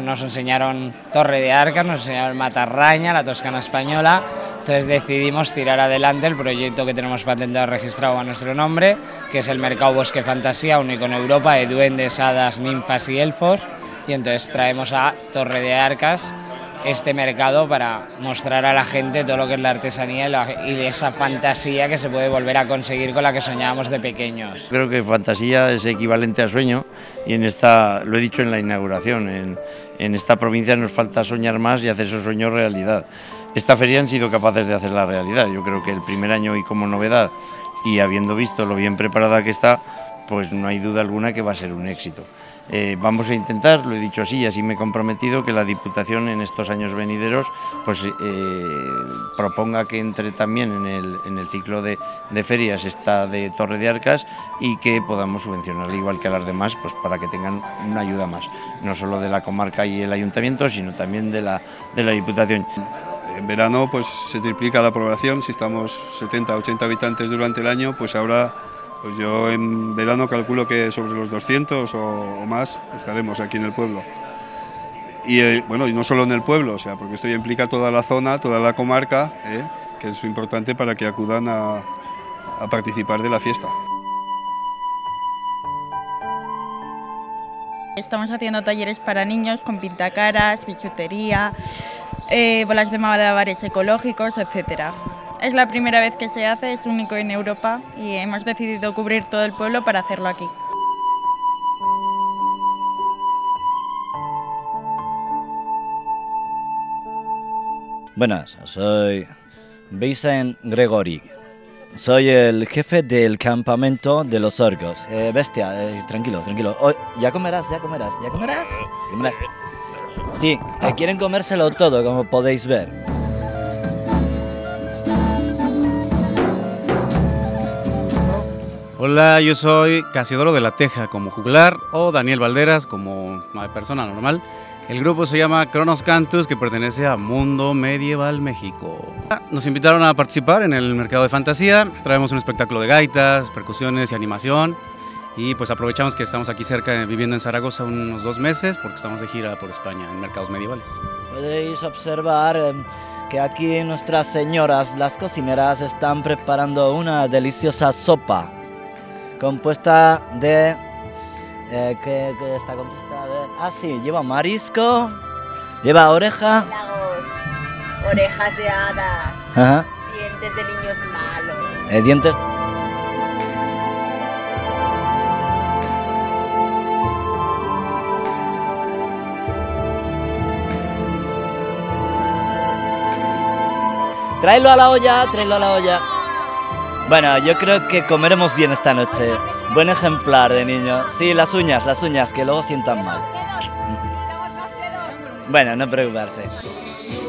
nos enseñaron Torre de Arcas, nos enseñaron Matarraña, la Toscana española. Entonces decidimos tirar adelante el proyecto que tenemos patentado registrado a nuestro nombre, que es el Mercado Bosque Fantasía, único en Europa, de duendes, hadas, ninfas y elfos. Y entonces traemos a Torre de Arcas este mercado para mostrar a la gente todo lo que es la artesanía y esa fantasía que se puede volver a conseguir con la que soñábamos de pequeños. Creo que fantasía es equivalente a sueño y en esta, lo he dicho en la inauguración, en esta provincia nos falta soñar más y hacer esos sueños realidad. Esta feria han sido capaces de hacer la realidad. Yo creo que el primer año y como novedad y habiendo visto lo bien preparada que está, pues no hay duda alguna que va a ser un éxito. Vamos a intentar, lo he dicho así y así me he comprometido, que la Diputación en estos años venideros pues proponga que entre también en el ciclo de ferias esta de Torre de Arcas y que podamos subvencionar igual que a las demás, pues para que tengan una ayuda más, no solo de la comarca y el ayuntamiento, sino también de la Diputación. En verano pues se triplica la población, si estamos 70-80 habitantes durante el año, pues ahora pues yo en verano calculo que sobre los 200 o más estaremos aquí en el pueblo. Y bueno, y no solo en el pueblo, o sea, porque esto ya implica toda la zona, toda la comarca, que es importante para que acudan a participar de la fiesta. Estamos haciendo talleres para niños con pintacaras, bisutería, bolas de malabares ecológicos, etc. Es la primera vez que se hace, es único en Europa y hemos decidido cubrir todo el pueblo para hacerlo aquí. Buenas, soy Vicent Gregory. Soy el jefe del campamento de los orcos. Bestia, tranquilo, tranquilo. Oh, ya comerás. Sí, quieren comérselo todo, como podéis ver. Hola, yo soy Casiodoro de la Teja como juglar o Daniel Valderas como persona normal. El grupo se llama Cronos Cantus, que pertenece a Mundo Medieval México. Nos invitaron a participar en el mercado de fantasía. Traemos un espectáculo de gaitas, percusiones y animación. Y pues aprovechamos que estamos aquí cerca, viviendo en Zaragoza unos 2 meses, porque estamos de gira por España en mercados medievales. Podéis observar que aquí nuestras señoras, las cocineras, están preparando una deliciosa sopa compuesta de... ¿qué está compuesta de...? Ah, sí, lleva marisco, lleva oreja... Lagos, orejas de hadas, ajá, dientes de niños malos... dientes... Tráelo a la olla, tráelo a la olla. Bueno, yo creo que comeremos bien esta noche. Buen ejemplar de niño. Sí, las uñas, que luego sientan mal. Bueno, no preocuparse.